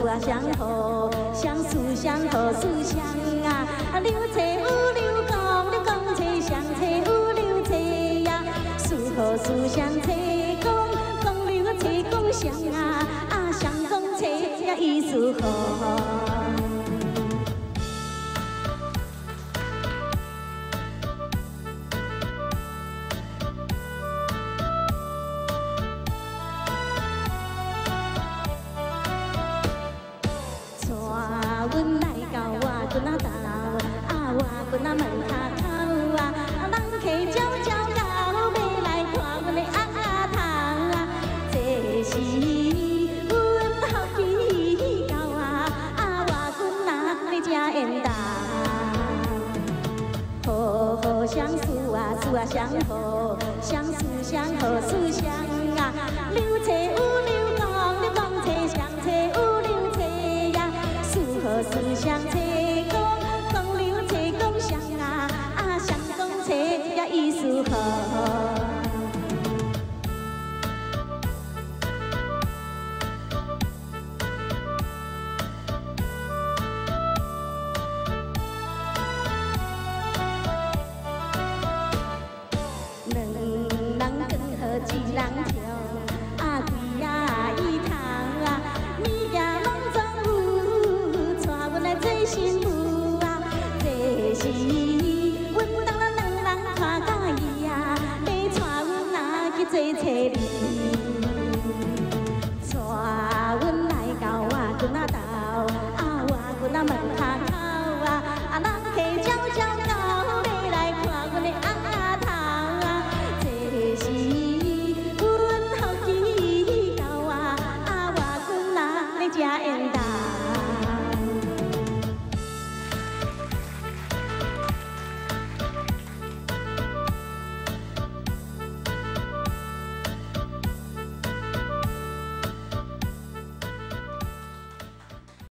事啊相好，相思相好思相啊，留车有留讲，你讲车相车有留车呀，事好事相车讲，讲留车讲相啊，相讲车呀意思好。 阮来到我屯仔头，我屯仔门骹口人客朝朝到，要来看阮的头这是阮好奇到我屯仔咧正缘投，好好相思事啊相好，相思相好事。